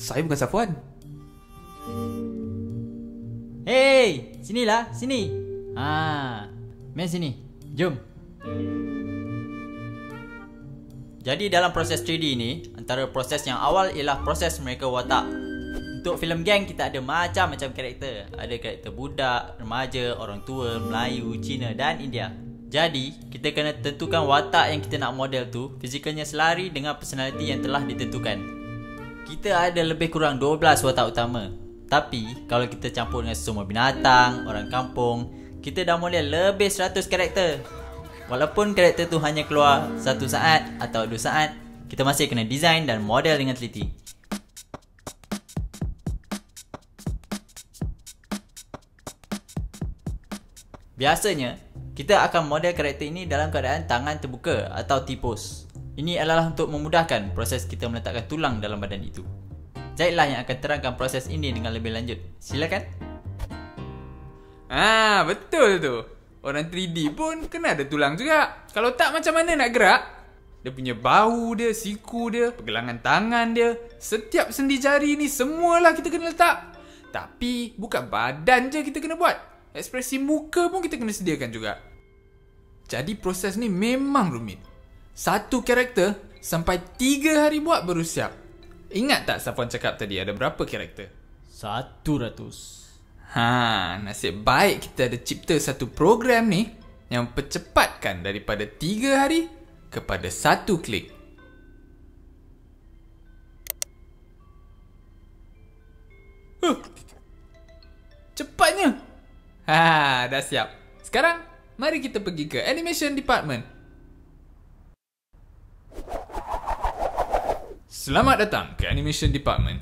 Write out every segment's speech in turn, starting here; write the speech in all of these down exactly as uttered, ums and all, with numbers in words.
Saya bukan Safwan. Hey, sinilah, sini. Ha, main sini. Jom. Jadi dalam proses tiga D ni, antara proses yang awal ialah proses mereka watak. Untuk filem geng kita ada macam-macam karakter. Ada karakter budak, remaja, orang tua, Melayu, Cina dan India. Jadi, kita kena tentukan watak yang kita nak model tu fizikalnya selari dengan personality yang telah ditentukan. Kita ada lebih kurang dua belas watak utama. Tapi, kalau kita campur dengan semua binatang, orang kampung, kita dah model lebih seratus karakter. Walaupun karakter tu hanya keluar satu saat atau dua saat, kita masih kena design dan model dengan teliti. Biasanya, kita akan model karakter ini dalam keadaan tangan terbuka atau T-pose. Ini adalah untuk memudahkan proses kita meletakkan tulang dalam badan itu. Zahidlah yang akan terangkan proses ini dengan lebih lanjut. Silakan. Ah, betul tu. Orang tiga D pun kena ada tulang juga. Kalau tak, macam mana nak gerak? Dia punya bahu dia, siku dia, pergelangan tangan dia, setiap sendi jari ni semualah kita kena letak. Tapi bukan badan je kita kena buat. Ekspresi muka pun kita kena sediakan juga. Jadi proses ni memang rumit. Satu karakter sampai tiga hari buat baru siap. Ingat tak Safwan cakap tadi ada berapa karakter? Satu ratus. Ha, nasib baik kita ada cipta satu program ni yang percepatkan daripada tiga hari kepada satu klik. Huh, cepatnya. Ha, dah siap. Sekarang, mari kita pergi ke Animation Department. Selamat datang ke Animation Department.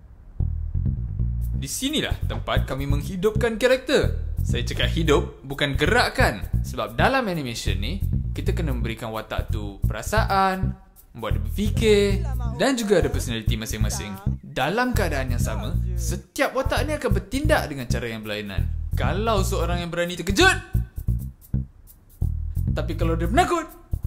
Di sinilah tempat kami menghidupkan karakter. Saya cakap hidup, bukan gerakkan. Sebab dalam animation ni, kita kena memberikan watak tu perasaan, membuat dia berfikir dan juga ada personality masing-masing. Dalam keadaan yang sama, setiap watak ni akan bertindak dengan cara yang berlainan. Kalau seorang yang berani terkejut, tapi kalau dia penakut,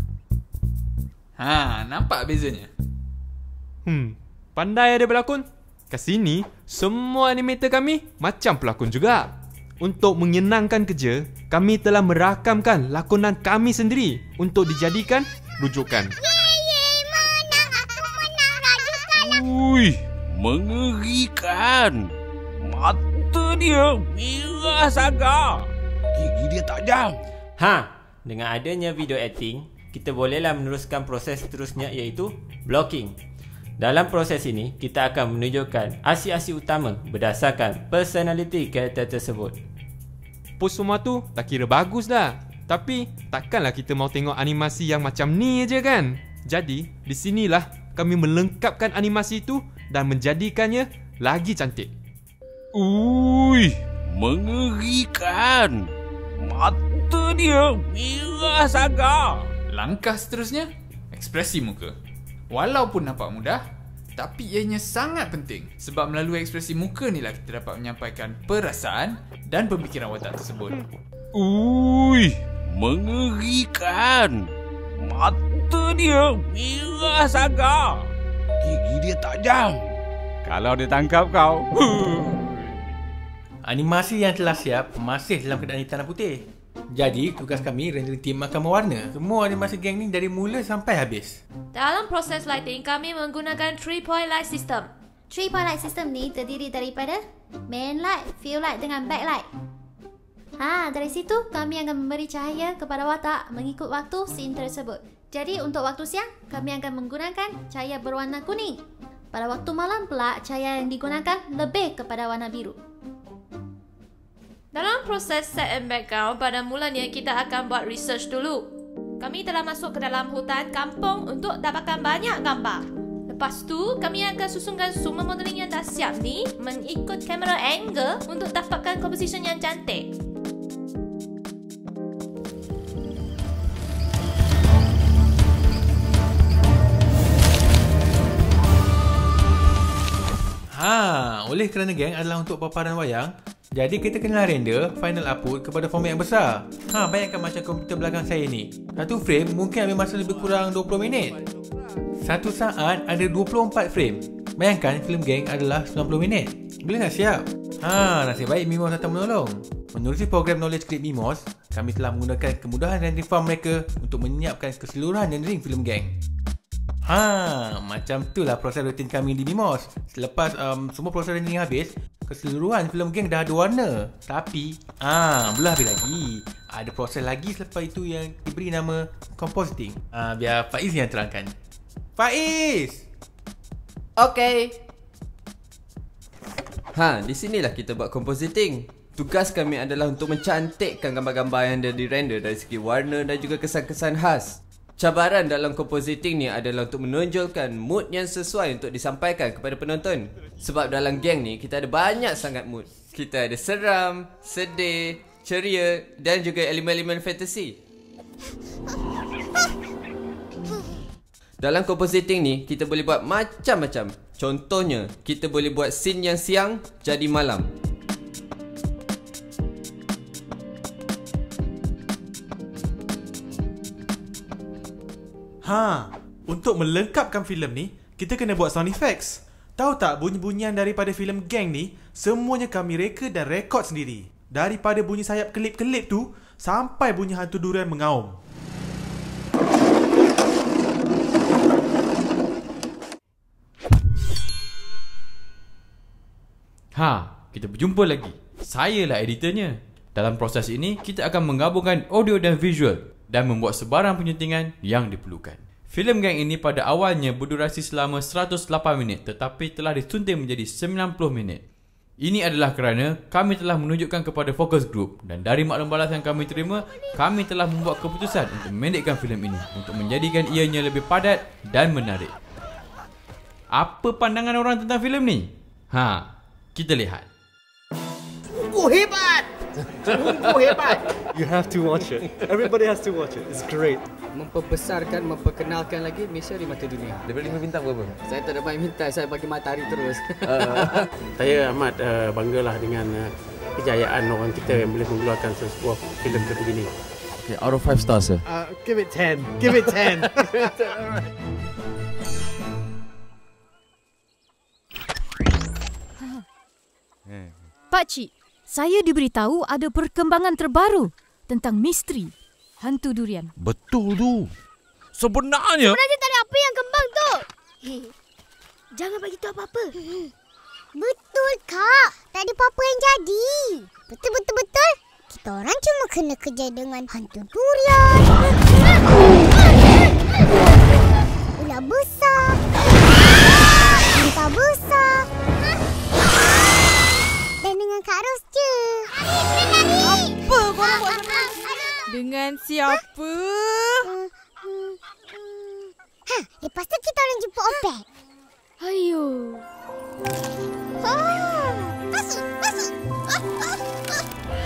ha, nampak bezanya? Hmm, pandai ada berlakon. Kat sini, semua animator kami macam pelakon juga. Untuk menyenangkan kerja, kami telah merakamkan lakonan kami sendiri untuk dijadikan rujukan. Yeay, menang! Aku menang! Rajukanlah! Ui, mengerikan. Mata dia merah sangat. Gigi dia tajam. Ha, dengan adanya video editing, kita bolehlah meneruskan proses seterusnya iaitu blocking. Dalam proses ini, kita akan menunjukkan aksi-aksi utama berdasarkan personality karakter tersebut. Post semua tu tak kira bagus dah. Tapi takkanlah kita mau tengok animasi yang macam ni je kan? Jadi, di sinilah kami melengkapkan animasi itu dan menjadikannya lagi cantik. Ui, mengerikan. Mata dia merah sangat. Langkah seterusnya, ekspresi muka. Walaupun nampak mudah, tapi ianya sangat penting. Sebab melalui ekspresi muka ni lah kita dapat menyampaikan perasaan dan pemikiran watak tersebut. Ui, mengerikan. Mata dia merah sangat. Gigi dia tajam. Kalau dia tangkap kau. Animasi yang telah siap masih dalam keadaan hitam dan putih. Jadi, tugas kami rendering team akan mewarna semua animasi geng ni dari mula sampai habis. Dalam proses lighting, kami menggunakan three point light system. three point light system ni terdiri daripada main light, fill light dengan backlight. Ha, dari situ kami akan memberi cahaya kepada watak mengikut waktu scene tersebut. Jadi untuk waktu siang, kami akan menggunakan cahaya berwarna kuning. Pada waktu malam pula, cahaya yang digunakan lebih kepada warna biru. Dalam proses set and background, pada mulanya kita akan buat research dulu. Kami telah masuk ke dalam hutan kampung untuk dapatkan banyak gambar. Lepas tu, kami akan susunkan semua modeling yang dah siap ni mengikut kamera angle untuk dapatkan composition yang cantik. Ha, oleh kerana geng adalah untuk paparan wayang, jadi kita kena render final output kepada format yang besar. Ha, bayangkan macam komputer belakang saya ni. Satu frame mungkin ambil masa lebih kurang dua puluh minit. Satu saat ada dua puluh empat frame. Bayangkan filem geng adalah sembilan puluh minit. Boleh tak siap? Ha, nasib baik Mimos datang menolong. Menerusi program Knowledge Clip Mimos, kami telah menggunakan kemudahan rendering farm mereka untuk menyiapkan keseluruhan rendering filem geng. Ha, macam itulah proses rutin kami di Mimos. Selepas um, semua proses rendering habis, keseluruhan filem geng dah ada warna. Tapi, ah, belum habis lagi. Ada proses lagi selepas itu yang diberi nama compositing. Ah, biar Faiz yang terangkan. Faiz! Okay. Ha, di sinilah kita buat compositing. Tugas kami adalah untuk mencantikkan gambar-gambar yang dah dirender dari segi warna dan juga kesan-kesan khas. Cabaran dalam compositing ni adalah untuk menonjolkan mood yang sesuai untuk disampaikan kepada penonton. Sebab dalam geng ni kita ada banyak sangat mood. Kita ada seram, sedih, ceria dan juga elemen-elemen fantasy. Dalam compositing ni kita boleh buat macam-macam. Contohnya, kita boleh buat scene yang siang jadi malam. Ha, untuk melengkapkan filem ni, kita kena buat sound effects. Tahu tak bunyi-bunyian daripada filem geng ni, semuanya kami reka dan rekod sendiri. Daripada bunyi sayap kelip-kelip tu, sampai bunyi hantu durian mengaum. Ha, kita berjumpa lagi. Sayalah editornya. Dalam proses ini, kita akan menggabungkan audio dan visual dan membuat sebarang penyuntingan yang diperlukan. Filem geng ini pada awalnya berdurasi selama seratus lapan minit tetapi telah disunting menjadi sembilan puluh minit. Ini adalah kerana kami telah menunjukkan kepada focus group dan dari maklum balas yang kami terima, kami telah membuat keputusan untuk memendekkan filem ini untuk menjadikan ianya lebih padat dan menarik. Apa pandangan orang tentang filem ni? Ha, kita lihat. Sungguh hebat! Sungguh hebat! You have to watch it. Everybody has to watch it. It's great. Memperbesarkan, memperkenalkan lagi Malaysia di mata dunia. Daripada lima bintang berapa? Saya tak ada banyak bintang, saya bagi matahari terus. uh, saya amat uh, banggalah dengan uh, kejayaan orang kita yang boleh mengeluarkan sebuah filem sebegini. Okay, out of five stars, sir. Uh, give it ten. Give it ten. Pakcik, saya diberitahu ada perkembangan terbaru tentang misteri hantu durian. Betul tu. Sebenarnya... Sebenarnya tak ada apa yang kembang tu. Hei, jangan bagi tahu apa-apa. Betul, Kak. Tak ada apa-apa yang jadi. Betul-betul-betul. Kita orang cuma kena kerja dengan hantu durian. Ular besar. Hantu besar. Dan dengan Kak Ros je. Apa korang buat sebenarnya? Dengan siapa? Ha, lepas tu kita orang jemput Opek. Ayo. Ha, masuk, masuk. Ah, ah, ah.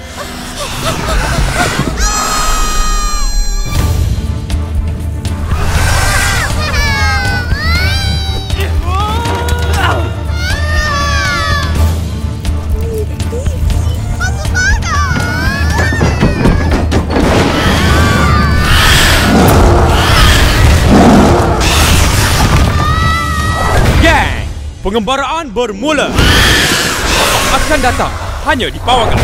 Pengembaraan bermula. Akan datang hanya di Pawagan.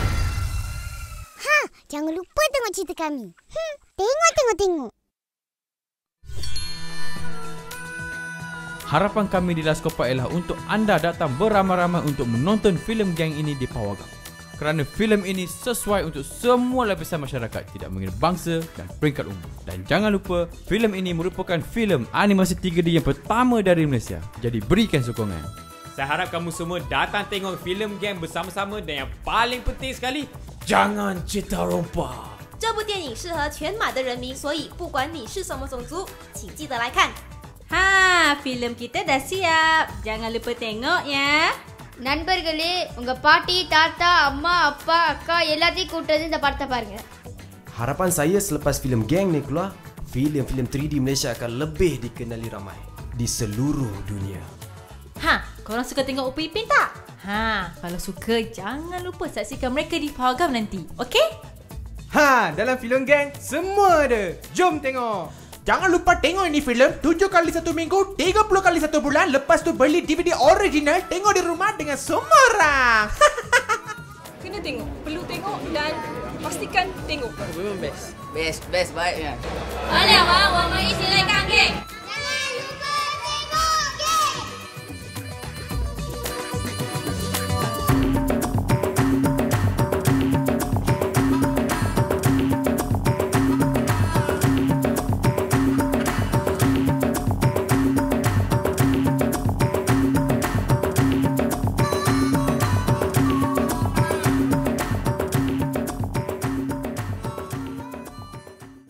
Ha, jangan lupa tengok cerita kami. Hmm, tengok, tengok, tengok. Harapan kami di Laskopa ialah untuk anda datang beramai-ramai untuk menonton filem geng ini di Pawagan. Kerana filem ini sesuai untuk semua lapisan masyarakat, tidak mengira bangsa dan peringkat umur. Dan jangan lupa, filem ini merupakan filem animasi tiga D yang pertama dari Malaysia. Jadi berikan sokongan. Saya harap kamu semua datang tengok filem geng bersama-sama dan yang paling penting sekali, jangan cerita rompak. 这部电影适合全马的人民，所以不管你是什么种族，请记得来看。 Ha, filem kita dah siap. Jangan lupa tengok ya. நண்பர்களே, உங்க பாட்டி, தாத்தா, அம்மா, அப்பா, அக்கா எல்லாத்தையும் கூட்டு வந்து இந்த படத்தை பாருங்க. Harapan saya selepas filem geng ni keluar, filem-filem tiga D Malaysia akan lebih dikenali ramai di seluruh dunia. Ha, korang suka tengok Upin Ipin tak? Ha, kalau suka jangan lupa saksikan mereka di Pawagam nanti. Okey? Ha, dalam filem geng semua ada. Jom tengok. Jangan lupa tengok ini filem tujuh kali satu minggu, tiga puluh kali satu bulan. Lepas tu beli D V D original, tengok di rumah dengan semua orang. Kena tengok, perlu tengok dan pastikan tengok. Memang best. Best, best baiknya. 二两王，我们一起来看 game。